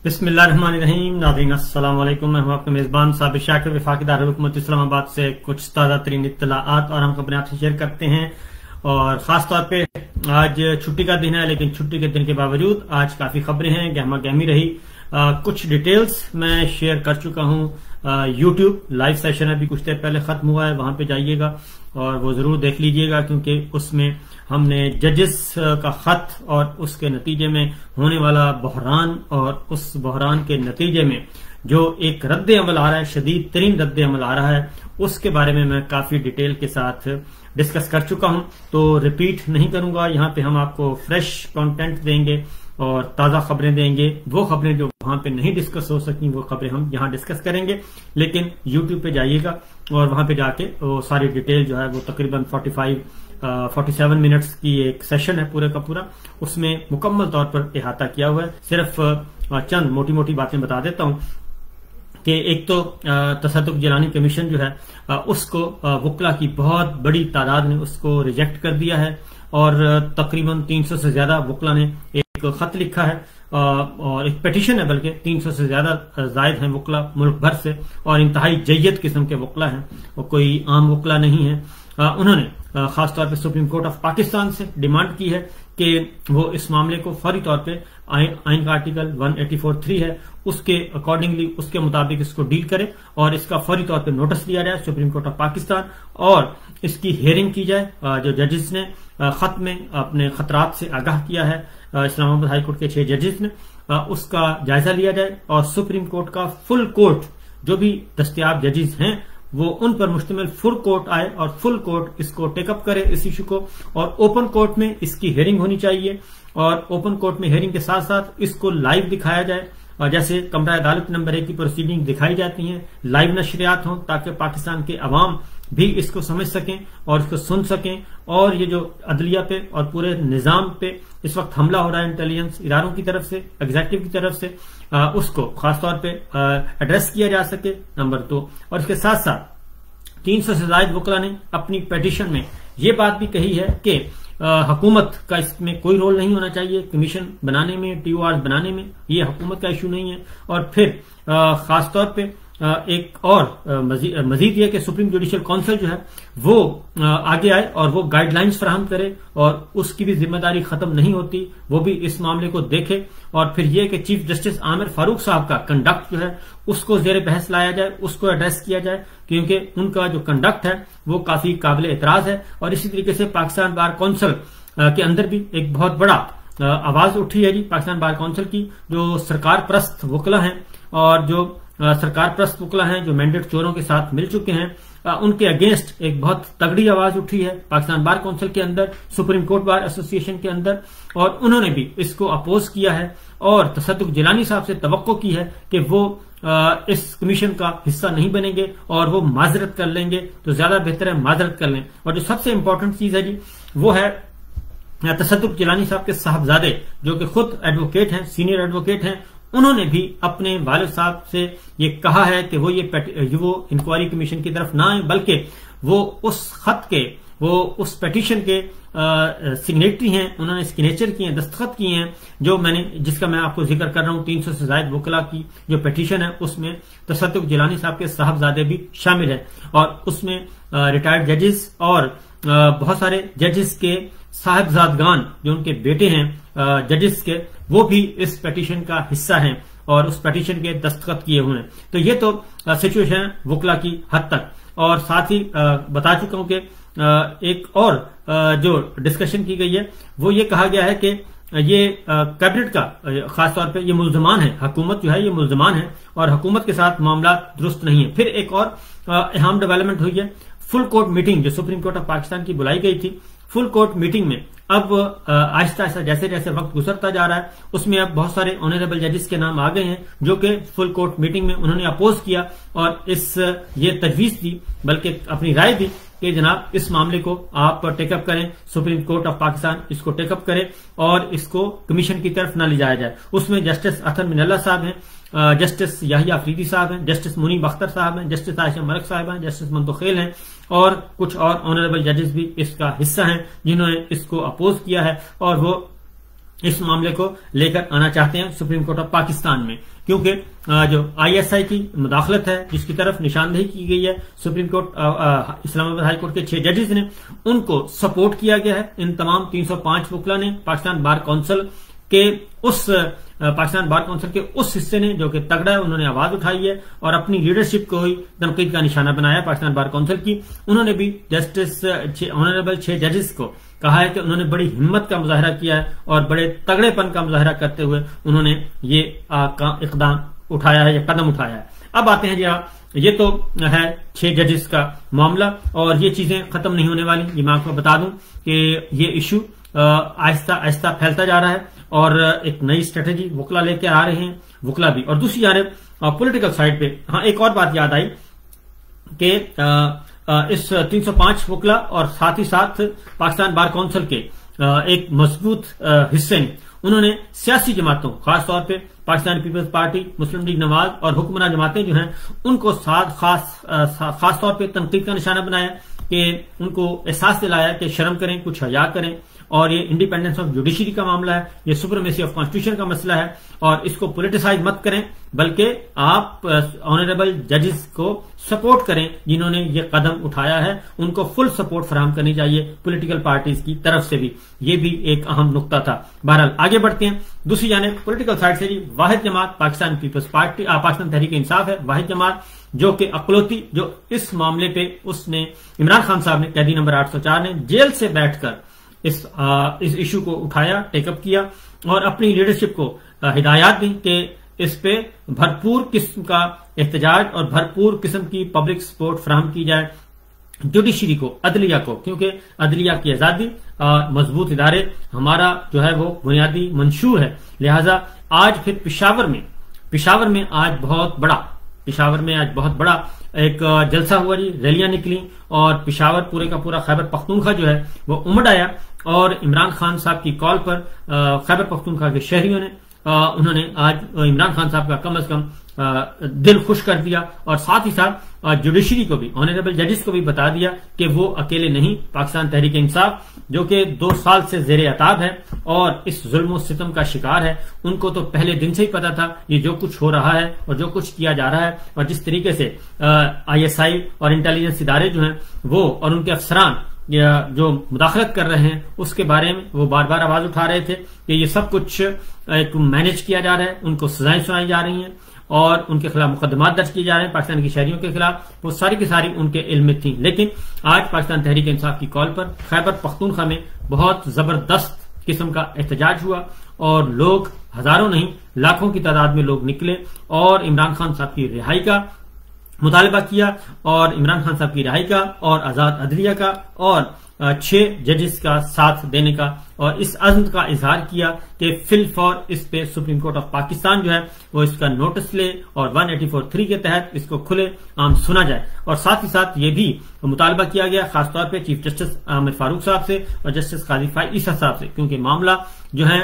बिस्मिल्लाहिर्रहमानिर्रहीम। नाज़रीन अस्सलाम वालेकुम। मैं हूं आपका मेजबान साबिर शाकिर, वफाकी दारुल हुकूमत इस्लामाबाद से कुछ ताज़ा तरीन इत्तलाआत और हम खबरें आपसे शेयर करते हैं। और खास तौर पे आज छुट्टी का दिन है, लेकिन छुट्टी के दिन के बावजूद आज काफी खबरें हैं, गहमा गहमी रही। कुछ डिटेल्स मैं शेयर कर चुका हूं। यूट्यूब लाइव सेशन अभी कुछ देर पहले खत्म हुआ है, वहां पे जाइएगा और वो जरूर देख लीजिएगा, क्योंकि उसमें हमने जजेस का खत और उसके नतीजे में होने वाला बहरान और उस बहरान के नतीजे में जो एक रद्द अमल आ रहा है, शदीद तरीन रद्द अमल आ रहा है, उसके बारे में मैं काफी डिटेल के साथ डिस्कस कर चुका हूं, तो रिपीट नहीं करूंगा। यहाँ पे हम आपको फ्रेश कंटेंट देंगे और ताजा खबरें देंगे। वो खबरें जो वहां पे नहीं डिस्कस हो सकी वो खबरें हम यहाँ डिस्कस करेंगे। लेकिन यूट्यूब पे जाइएगा और वहां पे जाके वो सारी डिटेल जो है वो तकरीबन 47 मिनट्स की एक सेशन है पूरे का पूरा, उसमें मुकम्मल तौर पर इहाता किया हुआ है। सिर्फ चंद मोटी मोटी बातें बता देता हूं कि एक तो तसद्दुक जिलानी कमीशन जो है उसको वकला की बहुत बड़ी तादाद ने उसको रिजेक्ट कर दिया है और तकरीबन 300 से ज्यादा वकला ने एक खत लिखा है और एक पिटीशन है, बल्कि 300 से ज्यादा जायद हैं वकला मुल्क भर से और इंतहाई जय्यद किस्म के वकला हैं और कोई आम वकला नहीं है। उन्होंने खासतौर पर सुप्रीम कोर्ट ऑफ पाकिस्तान से डिमांड की है कि वो इस मामले को फौरी तौर पे आइन का आर्टिकल 184(3) है उसके अकॉर्डिंगली, उसके मुताबिक इसको डील करे और इसका फौरी तौर पे नोटिस लिया जाए सुप्रीम कोर्ट ऑफ पाकिस्तान और इसकी हियरिंग की जाए। जो जजेस ने खत में अपने खतरात से आगाह किया है इस्लामाबाद हाई कोर्ट के 6 जजेस ने, उसका जायजा लिया जाए और सुप्रीम कोर्ट का फुल कोर्ट जो भी दस्तयाब जजेस हैं वो उन पर मुश्तमिल फुल कोर्ट आए और फुल कोर्ट इसको टेकअप करे इस इशू को, और ओपन कोर्ट में इसकी हियरिंग होनी चाहिए और ओपन कोर्ट में हियरिंग के साथ साथ इसको लाइव दिखाया जाए और जैसे कमरा अदालत नंबर 1 की प्रोसीडिंग दिखाई जाती हैं, लाइव नशरियात हों ताकि पाकिस्तान के अवाम भी इसको समझ सकें और इसको सुन सकें। और ये जो अदलिया पे और पूरे निजाम पे इस वक्त हमला हो रहा है इंटेलिजेंस इदारों की तरफ से, एग्जीक्यूटिव की तरफ से, उसको खासतौर पे एड्रेस किया जा सके, नंबर 2। और इसके साथ साथ 300 से ज्यादा वकला ने अपनी पिटीशन में ये बात भी कही है कि हुकूमत का इसमें कोई रोल नहीं होना चाहिए, कमीशन बनाने में, टीओआर बनाने में, ये हुकूमत का इशू नहीं है। और फिर खासतौर पे एक और मजीद यह कि सुप्रीम जुडिशियल काउंसिल जो है वो आगे आए और वो गाइडलाइंस फराहम करे और उसकी भी जिम्मेदारी खत्म नहीं होती, वो भी इस मामले को देखे। और फिर यह कि चीफ जस्टिस आमिर फारूक साहब का कंडक्ट जो है उसको जेर बहस लाया जाए, उसको एड्रेस किया जाए, क्योंकि उनका जो कंडक्ट है वो काफी काबिल एतराज है। और इसी तरीके से पाकिस्तान बार काउंसिल के अंदर भी एक बहुत बड़ा आवाज उठी है जी, पाकिस्तान बार काउंसिल की, जो सरकार परस्त वकला हैं और जो सरकार परस्त वकला हैं जो मैंडेट चोरों के साथ मिल चुके हैं, उनके अगेंस्ट एक बहुत तगड़ी आवाज उठी है पाकिस्तान बार काउंसिल के अंदर, सुप्रीम कोर्ट बार एसोसिएशन के अंदर, और उन्होंने भी इसको अपोज किया है और तसद्दुक जिलानी साहब से तवक्को की है कि वो इस कमीशन का हिस्सा नहीं बनेंगे और वो माजरत कर लेंगे, तो ज्यादा बेहतर है माजरत कर लें। और जो सबसे इंपॉर्टेंट चीज है जी वो है तसद्दुक जिलानी साहब के साहबजादे जो कि खुद एडवोकेट हैं, सीनियर एडवोकेट हैं, उन्होंने भी अपने वालिद साहब से ये कहा है कि वो इंक्वायरी कमीशन की तरफ ना आए, बल्कि वो उस खत के, वो उस पिटीशन के सिग्नेटरी हैं, उन्होंने सिग्नेचर किए हैं, दस्तखत किए हैं, जो जिसका मैं आपको जिक्र कर रहा हूं। 300 से ज्यादा वकला की जो पिटीशन है उसमें तसद्दुक जिलानी साहब के साहबजादे भी शामिल है और उसमें रिटायर्ड जजेस और बहुत सारे जजेस के साहबजादगान जो उनके बेटे हैं जजेस के, वो भी इस पिटीशन का हिस्सा हैं और उस पिटीशन के दस्तखत किए हुए हैं। तो ये तो सिचुएशन है वकला की हद तक। और साथ ही बता चुका हूं कि एक और जो डिस्कशन की गई है वो ये कहा गया है कि ये कैबिनेट का खासतौर पे ये मुल्जमान है, हुकूमत जो है ये मुल्जमान है और हुकूमत के साथ मामला दुरुस्त नहीं है। फिर एक और अहम डेवलपमेंट हुई है, फुल कोर्ट मीटिंग जो सुप्रीम कोर्ट ऑफ पाकिस्तान की बुलाई गई थी, फुल कोर्ट मीटिंग में अब आहिस्ता आहिस्ता जैसे जैसे वक्त गुजरता जा रहा है उसमें अब बहुत सारे ऑनरेबल जजेस के नाम आ गए हैं जो कि फुल कोर्ट मीटिंग में उन्होंने अपोज किया और ये तजवीज दी, बल्कि अपनी राय दी कि जनाब इस मामले को आप टेकअप करें, सुप्रीम कोर्ट ऑफ पाकिस्तान इसको टेकअप करे और इसको कमीशन की तरफ न ले जाया जाए। उसमें जस्टिस अतन मिनल्ला साहब हैं, जस्टिस याहिया अफरीदी साहब हैं, जस्टिस मुनीब अख्तर साहब हैं, जस्टिस आयशा मलिक साहब हैं, जस्टिस मंतोखेल हैं और कुछ और ऑनरेबल जजेस भी इसका हिस्सा हैं जिन्होंने इसको अपोज किया है और वो इस मामले को लेकर आना चाहते हैं सुप्रीम कोर्ट ऑफ पाकिस्तान में, क्योंकि जो आईएसआई की मुदाखलत है जिसकी तरफ निशानदेही की गई है Supreme Court Islamabad High Court के 6 जजेस ने, उनको सपोर्ट किया गया है। इन तमाम 305 वकला ने पाकिस्तान बार काउंसिल के उस हिस्से ने जो कि तगड़ा है, उन्होंने आवाज उठाई है और अपनी लीडरशिप को ही तनकीद का निशाना बनाया पाकिस्तान बार काउंसिल की। उन्होंने भी जस्टिस ऑनरेबल 6 जजेस को कहा है कि उन्होंने बड़ी हिम्मत का मुजाहरा किया है और बड़े तगड़ेपन का मुजाहरा करते हुए उन्होंने ये इकदाम उठाया है या कदम उठाया है। अब आते हैं जी, ये तो है 6 जजेस का मामला और ये चीजें खत्म नहीं होने वाली। ये मैं आपको बता दूं कि ये इशू आहिस्ता आहिस्ता फैलता जा रहा है और एक नई स्ट्रेटेजी वकला लेके आ रहे हैं, वकला भी। और दूसरी जानब पॉलिटिकल साइड पे हाँ एक और बात याद आई कि इस 305 वकला और साथ ही साथ पाकिस्तान बार काउंसिल के एक मजबूत हिस्से ने उन्होंने सियासी जमातों, खासतौर पे Pakistan Peoples Party, Muslim League Nawaz और हुक्मरान जमातें जो हैं उनको खास तौर पे तनकीद का निशाना बनाया कि उनको एहसास दिलाया कि शर्म करें, कुछ हया करें। और ये इंडिपेंडेंस ऑफ जुडिशरी का मामला है, ये सुप्रीमेसी ऑफ कॉन्स्टिट्यूशन का मसला है और इसको पॉलिटिसाइज मत करें, बल्कि आप ऑनरेबल जजेस को सपोर्ट करें जिन्होंने ये कदम उठाया है, उनको फुल सपोर्ट फराहम करनी चाहिए पॉलिटिकल पार्टीज की तरफ से भी। ये भी एक अहम नुक्ता था। बहरहाल आगे बढ़ते हैं। दूसरी जानिब पॉलिटिकल साइड से जी वाहिद जमात पाकिस्तान पीपल्स पार्टी, पाकिस्तान तहरीक इंसाफ है, वाहिद जमात जो कि अकलौती जो इस मामले पे उसने इमरान खान साहब ने, कैदी नंबर 804 ने जेल से बैठकर इस इशू को उठाया, टेकअप किया और अपनी लीडरशिप को हिदायत दी कि इस पे भरपूर किस्म का एहतजाज और भरपूर किस्म की पब्लिक सपोर्ट फराहम की जाए जुडिशरी को, अदलिया को, क्योंकि अदलिया की आजादी, मजबूत इदारे हमारा जो है वो बुनियादी मंशूर है। लिहाजा आज फिर पिशावर में आज बहुत बड़ा एक जलसा हुआ जी, रैलियां निकली और पिशावर पूरे का पूरा खैबर पख्तूनख्वा जो है वो उमड़ आया और इमरान खान साहब की कॉल पर खैबर पख्तूनख्वा के शहरियों ने उन्होंने आज इमरान खान साहब का कम अज कम दिल खुश कर दिया और साथ ही साथ जुडिशरी को भी, ऑनरेबल जजेस को भी बता दिया कि वो अकेले नहीं, पाकिस्तान तहरीक इंसाफ जो कि 2 साल से जेर अताब है और इस जुल्म सितम का शिकार है, उनको तो पहले दिन से ही पता था ये जो कुछ हो रहा है और जो कुछ किया जा रहा है और जिस तरीके से आईएसआई और इंटेलिजेंस इदारे जो हैं वो और उनके अफसरान जो मुदाखलत कर रहे हैं उसके बारे में वो बार बार आवाज उठा रहे थे कि ये सब कुछ एक मैनेज किया जा रहा है, उनको सजाएं सुनाई जा रही हैं और उनके खिलाफ मुकदमात दर्ज किए जा रहे हैं पाकिस्तान के शहरियों के खिलाफ, वो सारी की सारी उनके इल्म में थी। लेकिन आज पाकिस्तान तहरीक इंसाफ की कॉल पर खैबर पख्तूनख्वा में बहुत जबरदस्त किस्म का एहतजाज हुआ और लोग हजारों नहीं लाखों की तादाद में लोग निकले और इमरान खान साहब की रिहाई का मुतालबा किया और इमरान खान साहब की रिहाई का और आजाद अदलिया का और 6 जजेस का साथ देने का और इस अज़्म का इजहार किया कि फिल फॉर इस पे सुप्रीम कोर्ट ऑफ पाकिस्तान जो है वो इसका नोटिस ले और 184(3) के तहत इसको खुले आम सुना जाए। और साथ ही साथ ये भी मुतालबा किया गया खासतौर पे चीफ जस्टिस आमिर फारूक साहब से और जस्टिस काजी फाइज ईसा साहब से, क्योंकि मामला जो है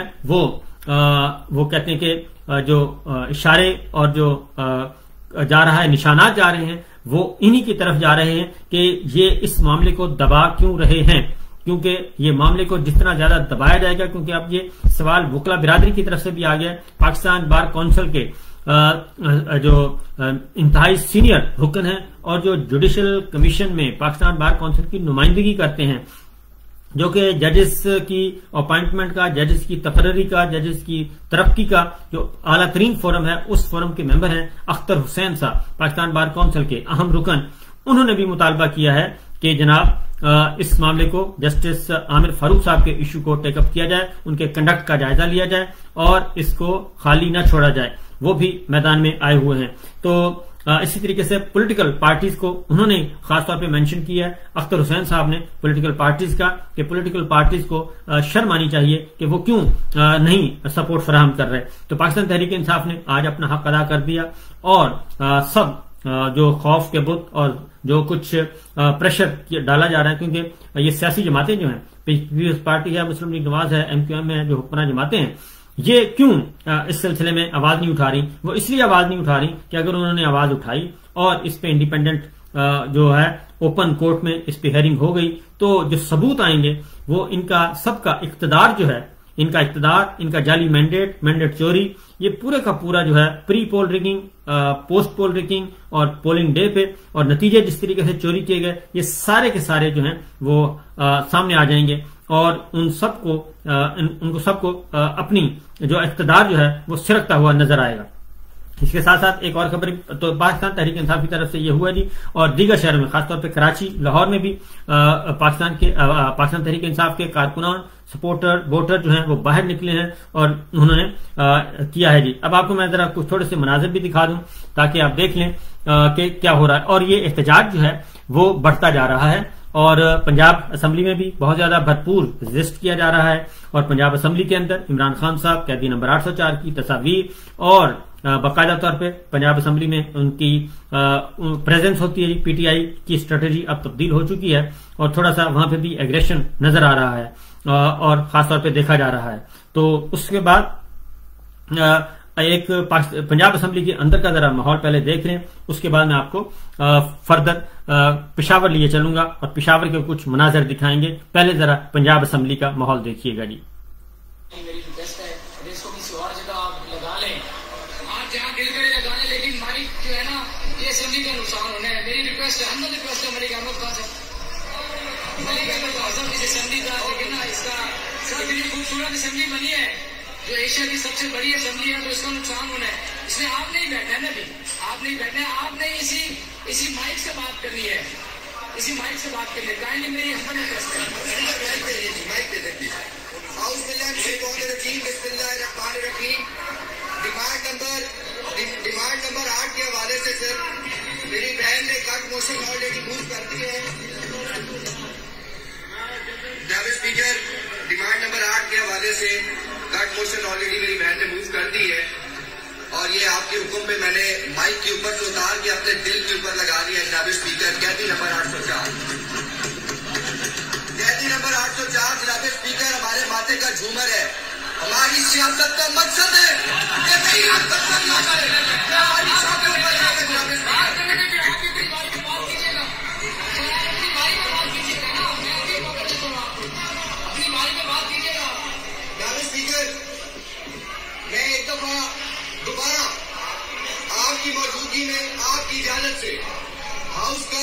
वो कहते हैं कि जो इशारे और जो जा रहा है, निशानात जा रहे हैं वो इन्हीं की तरफ जा रहे हैं कि ये इस मामले को दबा क्यों रहे हैं, क्योंकि ये मामले को जितना ज्यादा दबाया जाएगा, क्योंकि अब ये सवाल वकला बिरादरी की तरफ से भी आ गया है। पाकिस्तान बार काउंसिल के जो इंतहाई सीनियर रुकन हैं और जो जुडिशल कमीशन में पाकिस्तान बार काउंसिल की नुमाइंदगी करते हैं, जो कि जजेस की अपॉइंटमेंट का, जजेस की तकर्री का, जजेस की तरक्की का जो आला तरीन फोरम है, उस फोरम के मेंबर हैं अख्तर हुसैन साहब, पाकिस्तान बार काउंसिल के अहम रुकन। उन्होंने भी मुतालबा किया है कि जनाब इस मामले को जस्टिस आमिर फारूक साहब के इशू को टेकअप किया जाए, उनके कंडक्ट का जायजा लिया जाए और इसको खाली न छोड़ा जाए। वो भी मैदान में आए हुए हैं। तो इसी तरीके से पॉलिटिकल पार्टीज को उन्होंने खासतौर पे मेंशन किया है अख्तर हुसैन साहब ने पॉलिटिकल पार्टीज का, कि पॉलिटिकल पार्टीज को शर्म आनी चाहिए कि वो क्यों नहीं सपोर्ट फराहम कर रहे। तो पाकिस्तान तहरीक इंसाफ ने आज अपना हक अदा कर दिया और सब जो खौफ के बुत और जो कुछ प्रेशर डाला जा रहा है, क्योंकि ये सियासी जमातें जो हैं, पीपल्स पार्टी है, मुस्लिम लीग नवाज है, MQM है, जो हुक्मरान जमातें हैं, ये क्यों इस सिलसिले में आवाज नहीं उठा रही? वो इसलिए आवाज नहीं उठा रही कि अगर उन्होंने आवाज उठाई और इस पे इंडिपेंडेंट जो है ओपन कोर्ट में इस पे हेयरिंग हो गई तो जो सबूत आएंगे वो इनका सबका इक्तदार जो है, इनका इक़्तिदार, इनका जाली मैंडेट चोरी, ये पूरे का पूरा जो है pre poll rigging, post poll rigging और पोलिंग डे पे, और नतीजे जिस तरीके से चोरी किए गए, ये सारे के सारे जो हैं वो सामने आ जाएंगे और उनको सबको अपनी जो इक़्तिदार जो है वो सिरकता हुआ नजर आएगा। इसके साथ साथ एक और खबर तो पाकिस्तान तहरीक इंसाफ की तरफ से ये हुआ जी, और दीगर शहरों में खासतौर पे कराची, लाहौर में भी पाकिस्तान तहरीक इंसाफ के कारकुनान, सपोर्टर, वोटर जो हैं वो बाहर निकले हैं और उन्होंने किया है जी। अब आपको मैं जरा कुछ थोड़े से मनाजिर भी दिखा दूं ताकि आप देख लें कि क्या हो रहा है। और ये एहतजाज जो है वो बढ़ता जा रहा है और पंजाब असम्बली में भी बहुत ज्यादा भरपूर रजिस्ट किया जा रहा है, और पंजाब असम्बली के अंदर इमरान खान साहब कैदी नंबर 804 की तस्वीर और बाकायदा तौर पे पंजाब असम्बली में उनकी प्रेजेंस होती है। पीटीआई की स्ट्रेटेजी अब तब्दील हो चुकी है और थोड़ा सा वहां पे भी एग्रेशन नजर आ रहा है और खासतौर पे देखा जा रहा है। तो उसके बाद एक पंजाब असम्बली के अंदर का जरा माहौल पहले देख लें, उसके बाद मैं आपको फर्दर पेशावर लिए चलूंगा और पेशावर के कुछ मनाजर दिखाएंगे। पहले जरा पंजाब असम्बली का माहौल देखिएगा जी। मेरी रिक्वेस्ट है इसको किसी और जगह आप लगा लें, आप जहाँ दिल करे लगा लें, लेकिन माइक जो है ना ये असम्बली का नुकसान होना है। मेरी रिक्वेस्ट है, हमने रिक्वेस्ट है मलिक अहमद खान साहब, मलिक अहमद खान साहब इस असम्बली का, लेकिन ना इसका इतनी खूबसूरत असम्बली बनी है जो एशिया की सबसे बड़ी असम्बली है, तो इसका नुकसान होना है। इसमें आप नहीं बैठना है ना, भी आप नहीं बैठना है, आपने इसी माइक से बात करनी है, इसी माइक से बात करनी है। काइंडली मेरी हमने रिक्वेस्ट है माइक पे देखिए। डिमांड नंबर 8 के हवाले से सर मेरी बहन ने कट मोशन ऑलरेडी मूव कर दी है। स्पीकर, डिमांड नंबर 8 के हवाले से कट मोशन ऑलरेडी मेरी बहन ने मूव कर दी है और ये आपके हुक्म पे मैंने माइक के ऊपर से उतार के अपने दिल के ऊपर लगा दिया। जनाब स्पीकर, कैदी नंबर 804, कैदी नंबर 804 जनाब स्पीकर हमारे माथे का झूमर है, हमारी सियासत का मकसद है कि कहीं हम तक ना करें। हमारी शादी पर जनाब स्पीकर, मैं एक दफा दोबारा आपकी मौजूदगी में आपकी इजाजत से हाउस का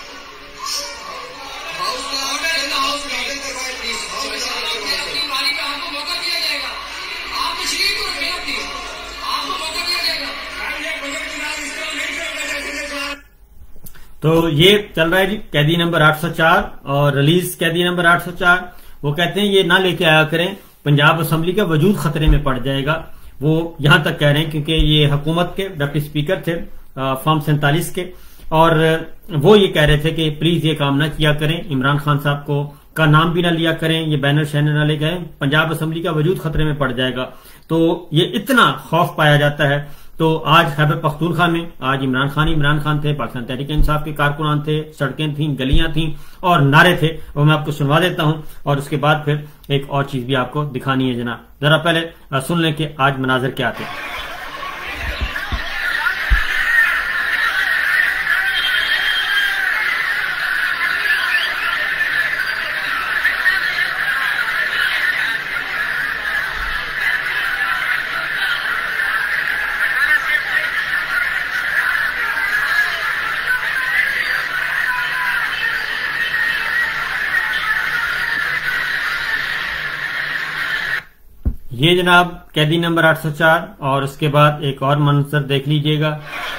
तो ये चल रहा है जी कैदी नंबर 804 और रिलीज कैदी नंबर 804। वो कहते हैं ये ना लेके आया करें, पंजाब असम्बली का वजूद खतरे में पड़ जाएगा। वो यहां तक कह रहे हैं क्योंकि ये हुकूमत के डिप्टी स्पीकर थे फॉर्म 47 के, और वो ये कह रहे थे कि प्लीज ये काम ना किया करें, इमरान खान साहब को का नाम भी ना लिया करें, ये बैनर शैनर ना ले गए, पंजाब असम्बली का वजूद खतरे में पड़ जाएगा। तो ये इतना खौफ पाया जाता है। तो आज खैबर पख्तूनख्वा में आज इमरान खान थे, पाकिस्तान तहरीक इंसाफ के कारकुनान थे, सड़कें थीं, गलियां थीं और नारे थे, वो मैं आपको सुनवा देता हूं और उसके बाद फिर एक और चीज भी आपको दिखानी है जनाब। जरा पहले सुन लें कि आज मनाजर क्या थे। ये जनाब कैदी नंबर 804 और उसके बाद एक और मंजर देख लीजिएगा।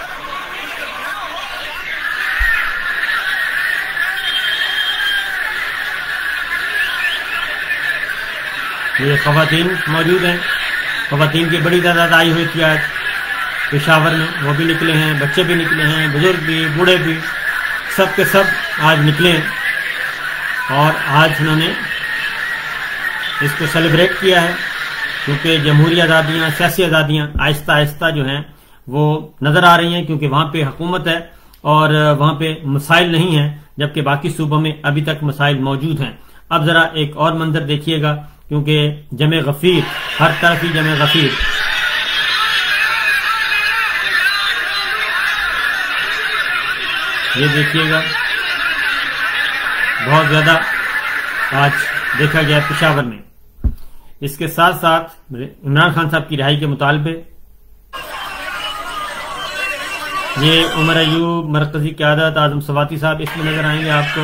ये खवातीन मौजूद हैं, खवातीन की बड़ी तादाद आई हुई थी आज पेशावर में, वो भी निकले हैं, बच्चे भी निकले हैं, बुजुर्ग भी, बूढ़े भी, सब के सब आज निकले और आज उन्होंने इसको सेलिब्रेट किया है क्योंकि जमहूरी आजादियां, सियासी आजादियां आहिस्ता आहिस्ता जो हैं वो नजर आ रही हैं, क्योंकि वहां पे हुकूमत है और वहां पे मसाइल नहीं है, जबकि बाकी सूबों में अभी तक मसाइल मौजूद हैं। अब जरा एक और मंजर देखिएगा क्योंकि जमे गफीर, हर तरफ ही जमे गफीर। ये देखिएगा बहुत ज्यादा आज देखा गया पेशावर में। इसके साथ साथ इमरान खान साहब की रिहाई के मुतालबे, ये उमर अयूब, मरकजी क़यादत, आजम सवाती साहब इसमें नजर आएंगे आपको।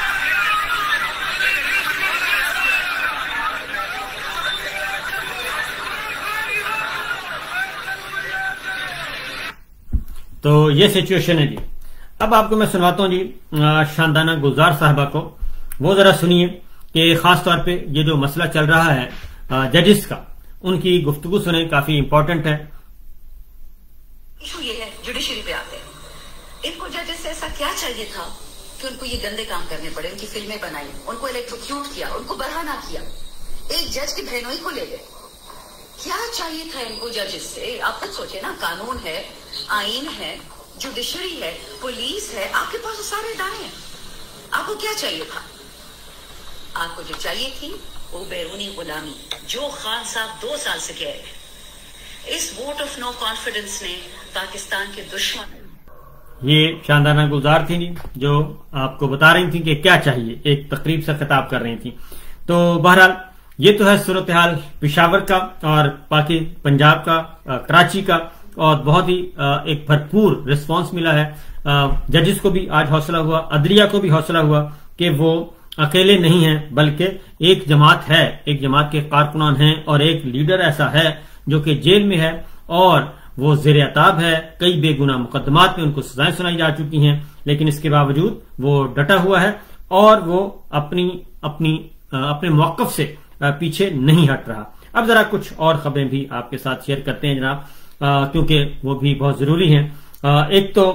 तो ये सिचुएशन है जी। अब आपको मैं सुनवाता हूं जी शानदाना गुलजार साहबा को, वो जरा सुनिए कि खासतौर पे ये जो मसला चल रहा है जजेस का, उनकी गुफ्तगू सुने, काफी इंपॉर्टेंट है। इशू ये है, जुडिशरी पे आते हैं, इनको जजेस से ऐसा क्या चाहिए था कि उनको ये गंदे काम करने पड़े, उनकी फिल्में बनाई, उनको इलेक्ट्रोक्यूट किया, उनको बरहना किया, एक जज की बहनोई को ले गए। क्या चाहिए था इनको जजेस से? आप खुद सोचे ना, कानून है, आईन है, जुडिशरी है, पुलिस है, आपके पास सारे इदारे हैं, आपको क्या चाहिए था? आपको जो चाहिए थी वो बैरूनी गुलामी, जो खान साहब 2 साल से कह रहे हैं। इस वोट ऑफ नो कॉन्फिडेंस ने पाकिस्तान के दुश्मन, ये शानदाना गुलजार थी जो आपको बता रही थी कि क्या चाहिए, एक तकरीब से खिताब कर रही थी। तो बहरहाल ये तो है सूरत हाल पिशावर का और बाकी पंजाब का, कराची का, और बहुत ही एक भरपूर रिस्पांस मिला है। जजेस को भी आज हौसला हुआ, अदलिया को भी हौसला हुआ कि वो अकेले नहीं हैं, बल्कि एक जमात है, एक जमात के कारकुनान हैं और एक लीडर ऐसा है जो कि जेल में है और वो ज़ेर अताब है। कई बेगुनाह मुकदमात में उनको सजाएं सुनाई जा चुकी हैं, लेकिन इसके बावजूद वो डटा हुआ है और वो अपने मौक़िफ़ से पीछे नहीं हट रहा। अब जरा कुछ और खबरें भी आपके साथ शेयर करते हैं जनाब, क्योंकि वो भी बहुत जरूरी हैं। एक तो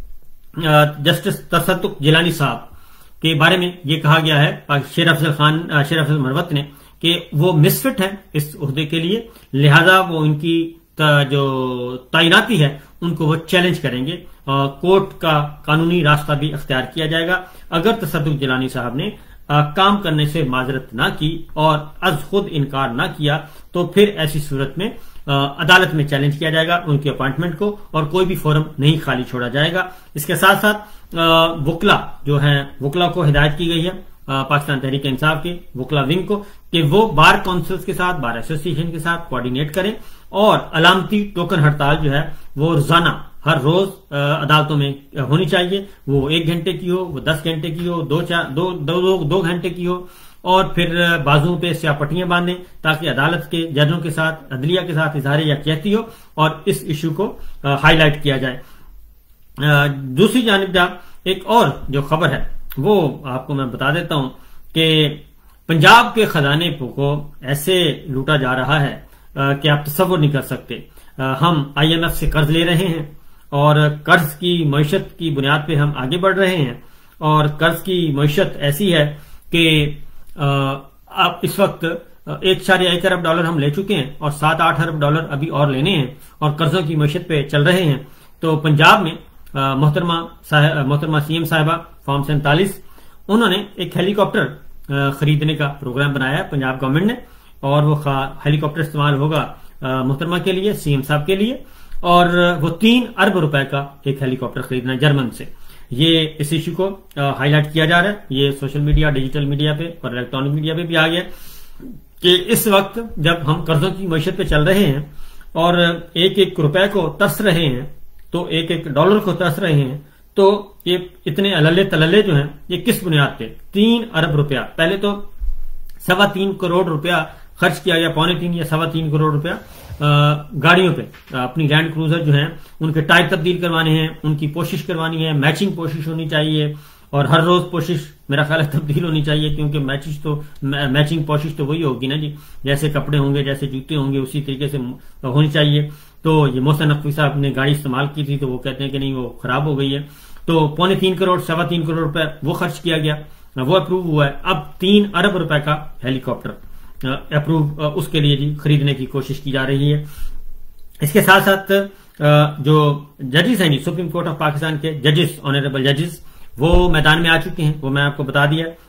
जस्टिस तसद्दुक जिलानी साहब के बारे में ये कहा गया है शेर अफजल मरवत ने कि वो मिसफिट है इस ओहदे के लिए, लिहाजा वो इनकी जो तैनाती है उनको वो चैलेंज करेंगे। कोर्ट का कानूनी रास्ता भी अख्तियार किया जाएगा। अगर तसद्दुक जिलानी साहब ने काम करने से माजरत ना की और अज खुद इनकार ना किया तो फिर ऐसी सूरत में अदालत में चैलेंज किया जाएगा उनकी अपॉइंटमेंट को और कोई भी फोरम नहीं खाली छोड़ा जाएगा। इसके साथ साथ वकला जो है, वकला को हिदायत की गई है पाकिस्तान तहरीक इंसाफ के वकला विंग को कि वो बार काउंसिल्स के साथ, बार एसोसिएशन के साथ कोऑर्डिनेट करें और अलामती टोकन हड़ताल जो है वो रोजाना हर रोज अदालतों में होनी चाहिए। वो 1 घंटे की हो, वो 10 घंटे की हो, 2 घंटे की हो, और फिर बाजुओं पे स्यापट्टियां बांधें ताकि अदालत के जजों के साथ, अदलिया के साथ इजहार यकजहती हो और इस इशू को हाईलाइट किया जाए। दूसरी जानिब एक और जो खबर है वो आपको मैं बता देता हूं कि पंजाब के खजाने को ऐसे लूटा जा रहा है कि आप तसव्वुर नहीं कर सकते। हम IMF से कर्ज ले रहे हैं और कर्ज की मईशत की बुनियाद पे हम आगे बढ़ रहे हैं और कर्ज की मईशत ऐसी है कि आप इस वक्त 1.1 अरब डॉलर हम ले चुके हैं और 7-8 अरब डॉलर अभी और लेने हैं और कर्जों की मईशत पे चल रहे हैं। तो पंजाब में मोहतरमा CM साहिबा फॉर्म 47 उन्होंने एक हेलीकॉप्टर खरीदने का प्रोग्राम बनाया है पंजाब गवर्नमेंट ने, और वो हेलीकॉप्टर इस्तेमाल होगा मोहतरमा के लिए, CM साहब के लिए, और वो 3 अरब रुपए का एक हेलीकॉप्टर खरीदना है जर्मन से। ये इस इश्यू को हाईलाइट किया जा रहा है। ये सोशल मीडिया, डिजिटल मीडिया पे और इलेक्ट्रॉनिक मीडिया पे भी आ गया कि इस वक्त जब हम कर्जों की मईशत पे चल रहे हैं और 1-1 रुपए को तरस रहे हैं, तो 1-1 डॉलर को तरस रहे हैं, तो ये इतने अलल्ले तलल्ले जो हैं ये किस बुनियाद पे? 3 अरब रुपया, पहले तो 3.25 करोड़ रुपया खर्च किया गया, 3.25 या 3.25 करोड़ रुपया गाड़ियों पे, अपनी लैंड क्रूजर जो हैं उनके टायर तब्दील करवाने हैं, उनकी पोशिश करवानी है, मैचिंग पोशिश होनी चाहिए और हर रोज पोशिश मेरा ख्याल है तब्दील होनी चाहिए, क्योंकि मैचिंग पोशिश तो वही होगी ना जी, जैसे कपड़े होंगे, जैसे जूते होंगे, उसी तरीके से होनी चाहिए। तो ये मोहसिन नकवी साहब ने गाड़ी इस्तेमाल की थी तो वो कहते हैं कि नहीं, वो खराब हो गई है। तो 3.25 करोड़ 3.25 करोड़ रुपए वो खर्च किया गया, वो अप्रूव हुआ है। अब 3 अरब रुपए का हेलीकॉप्टर अप्रूव उसके लिए जी खरीदने की कोशिश की जा रही है। इसके साथ साथ जो जजेस हैं जी, सुप्रीम कोर्ट ऑफ पाकिस्तान के जजेस, ऑनरेबल जजेस, वो मैदान में आ चुके हैं। वो मैं आपको बता दिया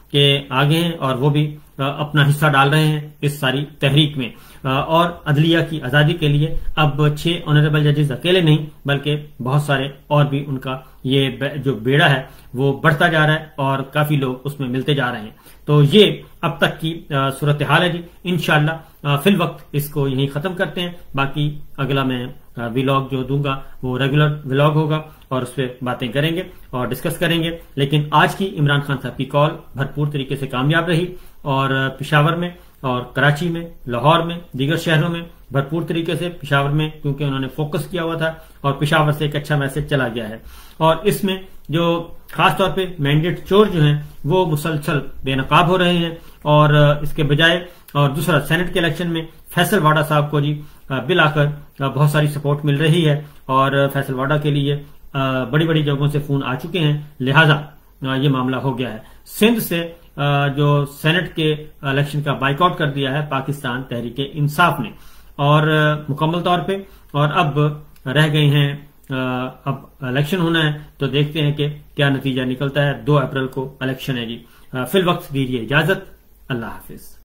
के आगे हैं और वो भी अपना हिस्सा डाल रहे हैं इस सारी तहरीक में। और अदलिया की आजादी के लिए अब 6 ऑनरेबल जजेस अकेले नहीं बल्कि बहुत सारे और भी उनका ये जो बेड़ा है वो बढ़ता जा रहा है और काफी लोग उसमें मिलते जा रहे हैं। तो ये अब तक की सूरत हाल है जी। इंशाल्लाह फिल वक्त इसको यहीं खत्म करते हैं। बाकी अगला मैं व्लॉग जो दूंगा वो रेगुलर व्लॉग होगा और उस पर बातें करेंगे और डिस्कस करेंगे। लेकिन आज की इमरान खान साहब की कॉल भरपूर तरीके से कामयाब रही और पेशावर में और कराची में, लाहौर में, दीगर शहरों में भरपूर तरीके से, पेशावर में क्योंकि उन्होंने फोकस किया हुआ था और पेशावर से एक अच्छा मैसेज चला गया है। और इसमें जो खासतौर पे मैंडेट चोर जो हैं वो मुसलसल बेनकाब हो रहे हैं और इसके बजाय और दूसरा सेनेट के इलेक्शन में फैसल वाडा साहब को जी बिल आकर बहुत सारी सपोर्ट मिल रही है और फैसल वाडा के लिए बड़ी बड़ी जगहों से फोन आ चुके हैं, लिहाजा ये मामला हो गया है। सिंध से जो सेनेट के इलेक्शन का बाइकआउट कर दिया है पाकिस्तान तहरीक इंसाफ ने और मुकम्मल तौर पे, और अब रह गए हैं अब इलेक्शन होना है तो देखते हैं कि क्या नतीजा निकलता है। 2 अप्रैल को इलेक्शन है जी। फिल वक्त दीजिए इजाजत। अल्लाह हाफिज।